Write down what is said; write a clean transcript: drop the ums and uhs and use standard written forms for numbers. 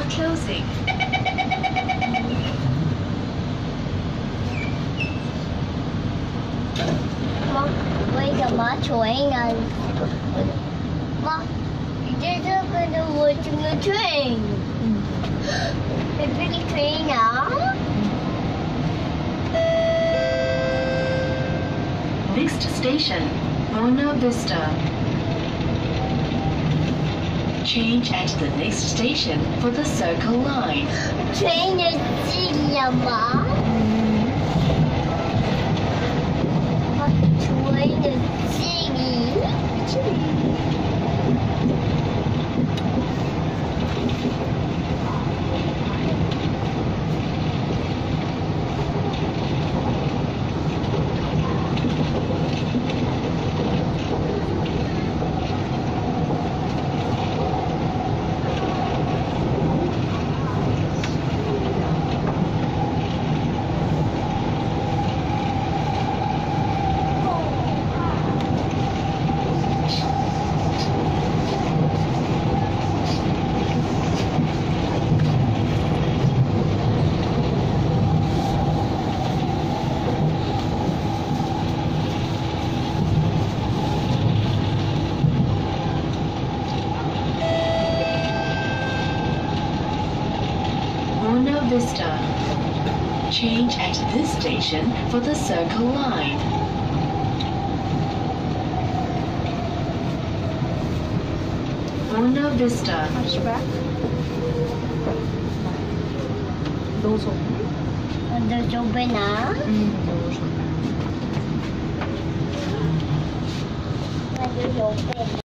closing. 妈，为什么train呢？妈，你这个的我整个 train。Every train now. Next station, Buona Vista. Change at the next station for the Circle Line. Train 的进了吗？train 的进。 Buona Vista. Change at this station for the Circle Line. Buona Vista. Flashback. 노소. 너 좁으나? 노소. 아주 좁은.